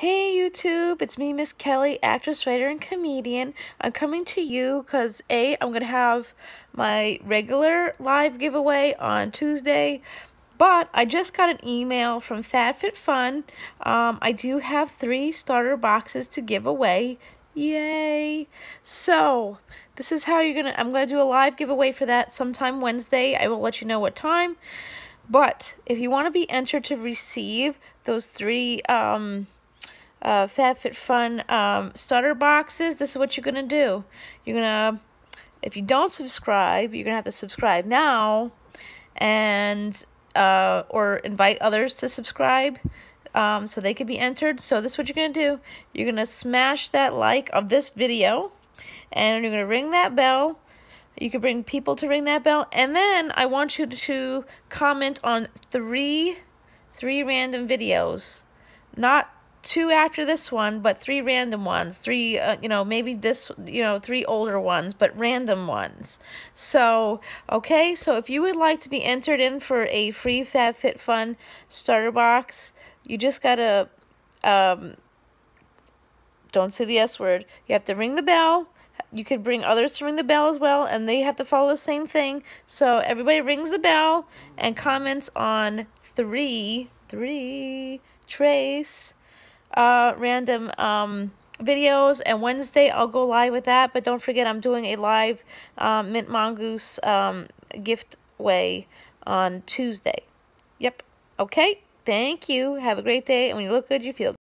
Hey YouTube, it's me, Miss Kelly, actress, writer, and comedian. I'm coming to you because I'm going to have my regular live giveaway on Tuesday, but I just got an email from FabFitFun. I do have 3 starter boxes to give away. Yay! So, this is how I'm going to do a live giveaway for that sometime Wednesday. I will let you know what time. But if you want to be entered to receive those 3 FabFitFun starter boxes, this is what you're gonna do. If you don't subscribe, you're gonna have to subscribe now, and or invite others to subscribe, so they can be entered. So this is what you're gonna do. You're gonna smash that like of this video, and you're gonna ring that bell. You can bring people to ring that bell, and then I want you to comment on three random videos, not 2 after this one, but 3 random ones. 3, maybe 3 older ones, but random ones. So, okay, so if you would like to be entered in for a free FabFitFun starter box, you just gotta, don't say the S word. You have to ring the bell. You could bring others to ring the bell as well, and they have to follow the same thing. So everybody rings the bell and comments on 3 Trace random videos, and Wednesday I'll go live with that. But don't forget, I'm doing a live Mint Mongoose giveaway on Tuesday. Yep. Okay, thank you. Have a great day, and when you look good, you feel good.